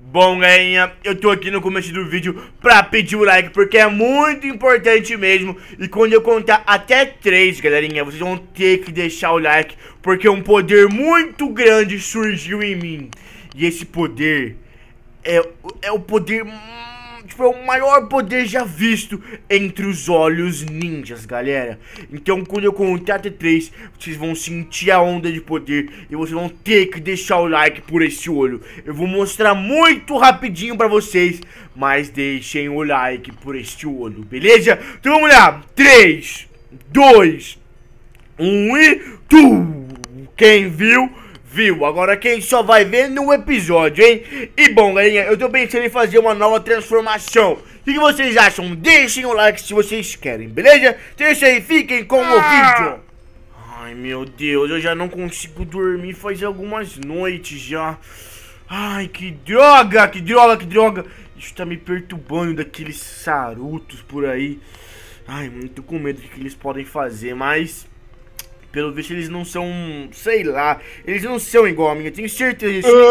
Bom, galerinha, eu tô aqui no começo do vídeo pra pedir o like, porque é muito importante mesmo. E quando eu contar até 3, galerinha, vocês vão ter que deixar o like, porque um poder muito grande surgiu em mim. E esse poder é o poder... Tipo, é o maior poder já visto entre os olhos ninjas, galera. Então, quando eu contar até 3, vocês vão sentir a onda de poder e vocês vão ter que deixar o like por esse olho. Eu vou mostrar muito rapidinho pra vocês, mas deixem o like por este olho, beleza? Então vamos lá, 3, 2, 1 e... Quem viu? Viu, agora quem só vai ver no episódio, hein? E bom, galerinha, eu tô pensando em fazer uma nova transformação. O que vocês acham? Deixem o like se vocês querem, beleza? Então é isso aí, fiquem com o vídeo. Ai, meu Deus, eu já não consigo dormir faz algumas noites já. Ai, que droga, que droga, que droga. Isso tá me perturbando daqueles sarutos por aí. Ai, muito com medo do que eles podem fazer, mas... Pelo visto eles não são, sei lá, eles não são igual a mim, eu tenho certeza disso.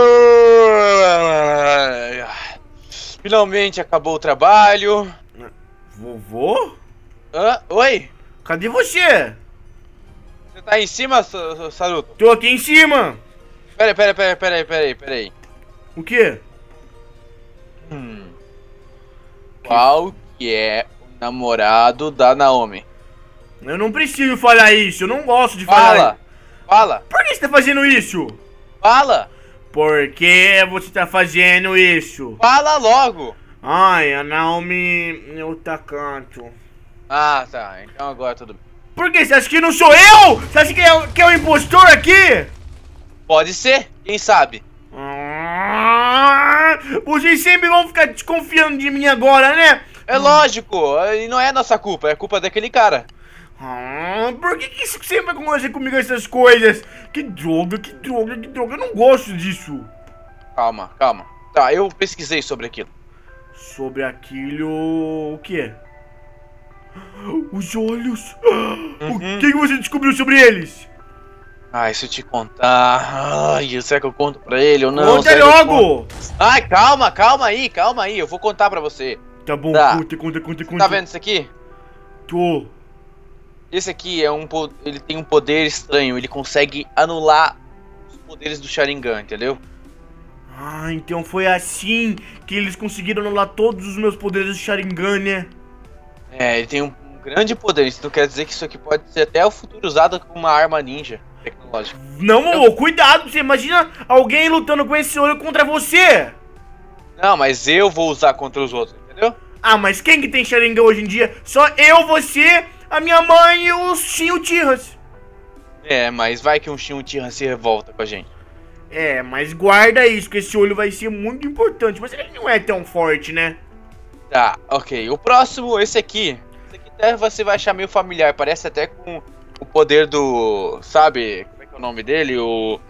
Finalmente acabou o trabalho. Vovô? Oi? Cadê você? Você tá em cima, Saruto? Tô aqui em cima. Peraí. O quê? Qual que é o namorado da Naomi? Eu não preciso falar isso, eu não gosto de falar. Fala! Por que você tá fazendo isso? Fala! Por que você tá fazendo isso? Fala logo! Ai, a Naomi... eu tá canto. Ah, tá, então agora tudo bem. Por que? Você acha que não sou eu? Você acha que é o impostor aqui? Pode ser, quem sabe? Vocês sempre vão ficar desconfiando de mim agora, né? É lógico, e não é nossa culpa, é culpa daquele cara. Por que isso sempre acontece comigo, essas coisas? Que droga, eu não gosto disso. Calma. Tá, eu pesquisei sobre aquilo. Sobre aquilo... o que? Os olhos. O que você descobriu sobre eles? Ai, se eu te contar... Ai, será que eu conto pra ele ou não? Conta logo! Ai, calma aí, eu vou contar pra você. Tá bom, tá. Conta. Tá vendo isso aqui? Tô. Esse aqui ele tem um poder estranho, ele consegue anular os poderes do Sharingan, entendeu? Ah, então foi assim que eles conseguiram anular todos os meus poderes do Sharingan, né? É, ele tem um grande poder, isso não quer dizer que isso aqui pode ser até o futuro usado como uma arma ninja tecnológica. Não, cuidado, você imagina alguém lutando com esse olho contra você? Não, mas eu vou usar contra os outros, entendeu? Ah, mas quem que tem Sharingan hoje em dia? Só eu, você, a minha mãe e o Shin Uchihas. É, mas vai que um Shin Uchiha se revolta com a gente. É, mas guarda isso, que esse olho vai ser muito importante. Mas ele não é tão forte, né? Tá, ok. O próximo, esse aqui. Esse aqui até você vai achar meio familiar. Parece até com o poder do... Sabe? Como é que é o nome dele? O...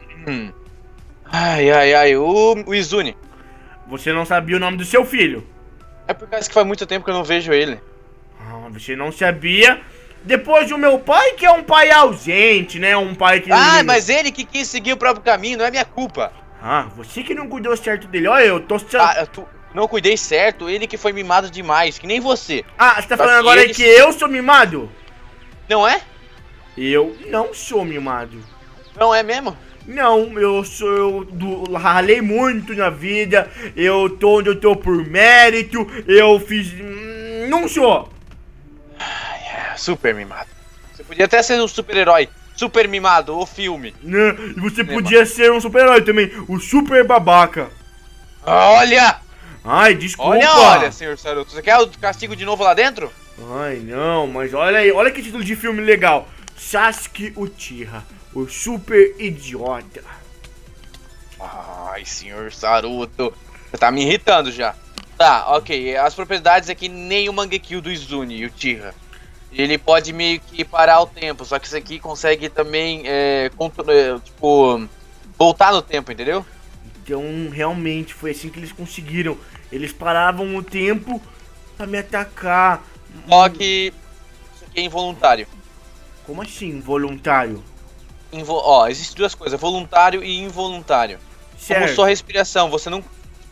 O Izuni. Você não sabia o nome do seu filho? É por causa que faz muito tempo que eu não vejo ele. Ah, você não sabia? Depois do meu pai, que é um pai ausente, né? Um pai que... mas ele que quis seguir o próprio caminho, não é minha culpa. Ah, você que não cuidou certo dele. Olha, eu tô... Não cuidei certo, ele que foi mimado demais, que nem você. Ah, você tá falando agora que eu sou mimado? Não é? Eu não sou mimado. Não é mesmo? Não, eu ralei muito na vida, eu tô onde eu tô por mérito, eu fiz... Não sou! Super mimado. Você podia até ser um super-herói, super mimado, o filme. E você podia ser um super-herói também, o super babaca. Olha! Ai, desculpa! Olha, senhor Saruto, você quer o castigo de novo lá dentro? Ai, não, mas olha aí, olha que título de filme legal. Sasuke Uchiha. O super idiota. Ai, senhor Saruto. Você tá me irritando já. Tá, ok. As propriedades é que nem o Mangekyou do Izuni, Uchiha. Ele pode meio que parar o tempo. Só que isso aqui consegue também, tipo, voltar no tempo, entendeu? Então, realmente, foi assim que eles conseguiram. Eles paravam o tempo pra me atacar. Só que isso aqui é involuntário. Como assim, voluntário? Existem duas coisas, voluntário e involuntário. Certo. Como sua respiração, você não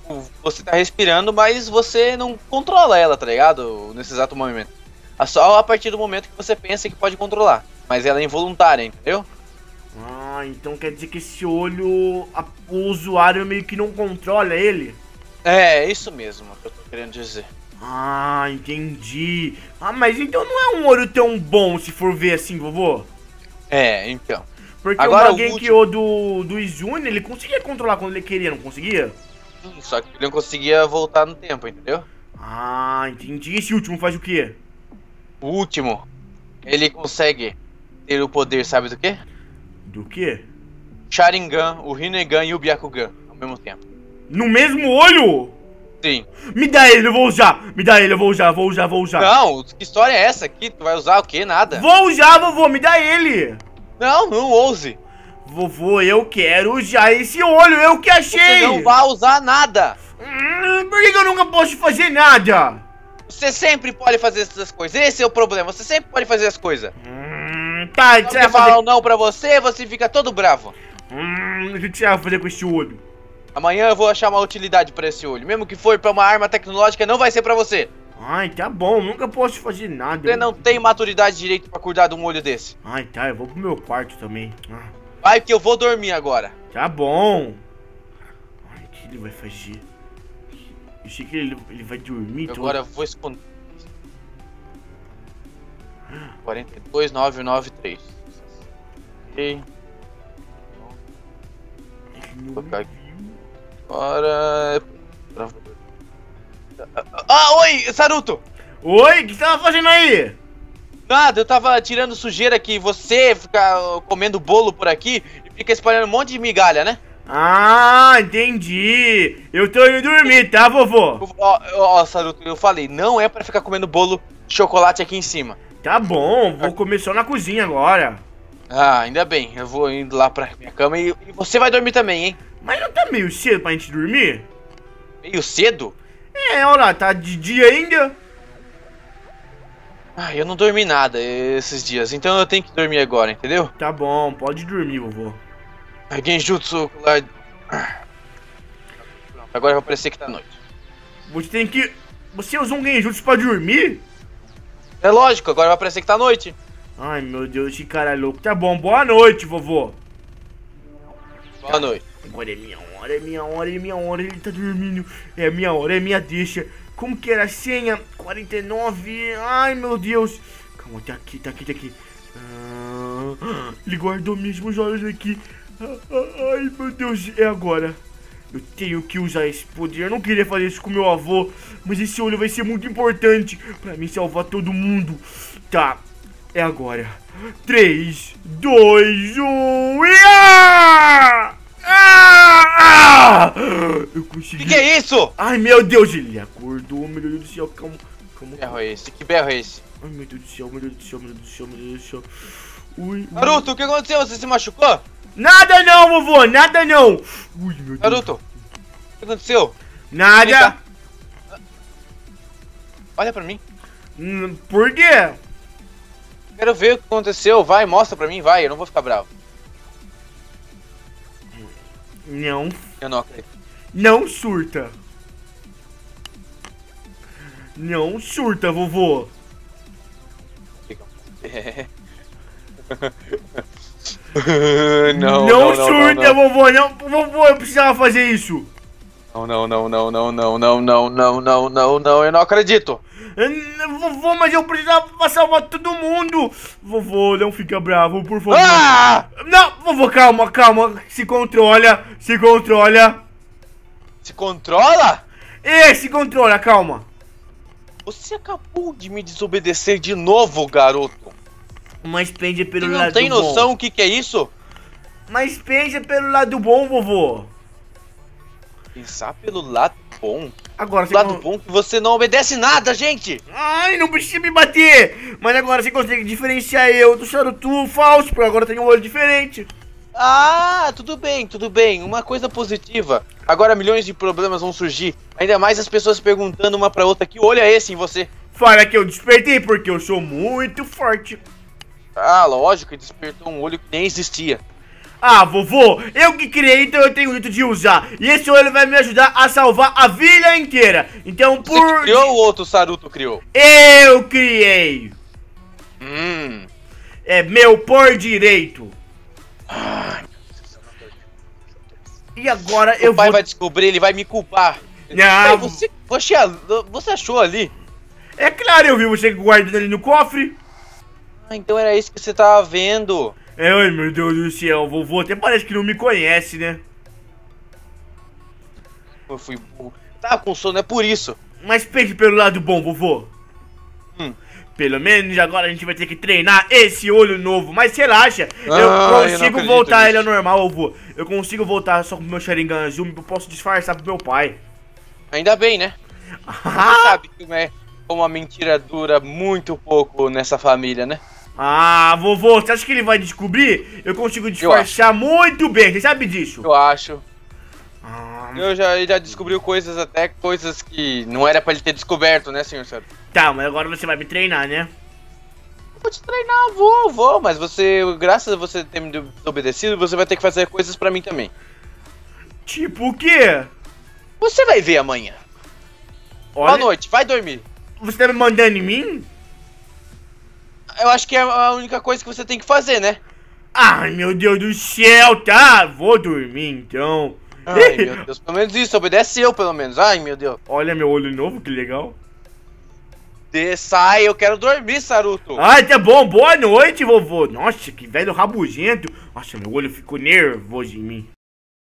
tipo, você tá respirando, mas você não controla ela, tá ligado? Nesse exato momento. É só a partir do momento que você pensa que pode controlar. Mas ela é involuntária, entendeu? Ah, então quer dizer que esse olho, o usuário meio que não controla ele? É, isso mesmo que eu tô querendo dizer. Ah, entendi. Ah, mas então não é um olho tão bom se for ver assim, vovô? É, então. Porque Agora, o Genkyo do Izuni, ele conseguia controlar quando ele queria, não conseguia? Só que ele não conseguia voltar no tempo, entendeu? Ah, entendi. E esse último faz o quê? O último, ele consegue ter o poder, sabe do quê? Do quê? Sharingan, o Rinnegan e o Byakugan ao mesmo tempo. No mesmo olho? Sim. Me dá ele, eu vou usar. Me dá ele, eu vou usar. Não, que história é essa aqui? Tu vai usar o quê? Nada. Vou usar, vovô, me dá ele. Não, não ouse. Vovô, eu quero usar esse olho, eu que achei. Você não vai usar nada. Por que eu nunca posso fazer nada? Você sempre pode fazer essas coisas. Esse é o problema. Você sempre pode fazer as coisas. Tá, Se eu falar não pra você, você fica todo bravo. O que você vai fazer com esse olho? Amanhã eu vou achar uma utilidade pra esse olho. Mesmo que for pra uma arma tecnológica, não vai ser pra você. Ai, tá bom, nunca posso fazer nada. Você não tem maturidade direito pra cuidar de um olho desse. Ai, tá, eu vou pro meu quarto também. Vai que eu vou dormir agora. Tá bom. Ai, o que ele vai fazer? Eu sei que ele vai dormir. Agora eu vou esconder. 42993. Ok. Vou colocar aqui. Agora. Ah, oi, Saruto! Oi, o que você tava fazendo aí? Nada, eu tava tirando sujeira que você fica comendo bolo por aqui e fica espalhando um monte de migalha, né? Ah, entendi. Eu tô indo dormir, tá, vovô? Ó, Saruto, eu falei, não é pra ficar comendo bolo de chocolate aqui em cima. Tá bom, vou comer só na cozinha agora. Ah, ainda bem, eu vou indo lá pra minha cama e você vai dormir também, hein? Mas não tá meio cedo pra gente dormir? Meio cedo? É, olha lá, tá de dia ainda. Ah, eu não dormi nada esses dias, então eu tenho que dormir agora, entendeu? Tá bom, pode dormir, vovô. Genjutsu ocular. Agora vai parecer que tá noite. Você tem que... Você usou um genjutsu pra dormir? É lógico, agora vai parecer que tá noite. Ai, meu Deus, esse cara é louco. Tá bom, boa noite, vovô. Boa noite. Agora é minha hora, é minha hora, é minha hora. Ele tá dormindo. É minha hora, é minha deixa. Como que era a senha? 49. Ai, meu Deus. Calma, tá aqui, tá aqui, tá aqui. Ele guardou mesmo os olhos aqui. Ai, meu Deus, é agora. Eu tenho que usar esse poder. Eu não queria fazer isso com meu avô, mas esse olho vai ser muito importante pra mim salvar todo mundo. Tá, é agora. 3, 2, 1 e... Eu consegui. Que é isso? Ai, meu Deus, ele acordou. Meu Deus do céu, calma. Que berro é esse? Que berro é esse? Ai, meu Deus do céu, meu Deus do céu, meu Deus do céu, meu Deus do céu. Ui. Naruto, o que aconteceu? Você se machucou? Nada não, vovô, nada não. Ui, meu Deus. Naruto, o que aconteceu? Nada. Olha pra mim. Por quê? Quero ver o que aconteceu. Vai, mostra pra mim, vai. Eu não vou ficar bravo. Não. Eu não acredito. Não surta. Não surta, vovô. Não surta, vovô. Não, vovô, eu precisava fazer isso. Não, eu não acredito. Vovô, mas eu precisava salvar todo mundo. Vovô, não fica bravo, por favor. Ah! Não, vovô, calma, calma. Se controla, se controla. Se controla? Se controla, calma. Você acabou de me desobedecer de novo, garoto. Mas pensa pelo Você lado bom. não tem noção o que é isso? Mas pensa pelo lado bom, vovô. Pensar pelo lado bom? Agora Lado bom que você não obedece nada, gente! Ai, não precisa me bater! Mas agora você consegue diferenciar eu do Saruto falso, porque agora tem um olho diferente. Ah, tudo bem, tudo bem. Uma coisa positiva. Agora milhões de problemas vão surgir. Ainda mais as pessoas perguntando uma pra outra: que olho é esse em você? Fala que eu despertei porque eu sou muito forte. Ah, lógico que despertou um olho que nem existia. Ah, vovô, eu que criei, então eu tenho o jeito de usar. E esse olho vai me ajudar a salvar a vila inteira. Então, Você que criou ou outro Saruto criou? Eu criei. É meu por direito. E agora eu O pai vou... vai descobrir, ele vai me culpar. Não. Ei, você achou ali? É claro, eu vi você guardando ali no cofre. Ah, então era isso que você tava vendo. Ai, meu Deus do céu, vovô, até parece que não me conhece, né? Eu fui burro. Tava com sono, é por isso. Mas pense pelo lado bom, vovô. Pelo menos agora a gente vai ter que treinar esse olho novo. Mas relaxa, eu consigo voltar ele ao normal, vovô. Eu consigo voltar só com o meu Sharingan azul. Eu posso disfarçar pro meu pai. Ainda bem, né? Você sabe como a mentira dura muito pouco nessa família, né? Ah, vovô, você acha que ele vai descobrir? Eu consigo disfarçar muito bem, você sabe disso? Eu acho. Ele já descobriu até coisas que não era pra ele ter descoberto, né, senhor Saruto? Tá, mas agora você vai me treinar, né? Vou te treinar, vou, mas você, graças a você ter me obedecido, você vai ter que fazer coisas pra mim também. Tipo o quê? Você vai ver amanhã. Boa noite, vai dormir. Você tá me mandando em mim? Eu acho que é a única coisa que você tem que fazer, né? Ai, meu Deus do céu, tá? Vou dormir, então. Ai, meu Deus, pelo menos isso, obedece eu, pelo menos. Ai, meu Deus. Olha meu olho novo, que legal. Sai, eu quero dormir, Saruto. Ai, tá bom, boa noite, vovô. Nossa, que velho rabugento. Nossa, meu olho ficou nervoso em mim.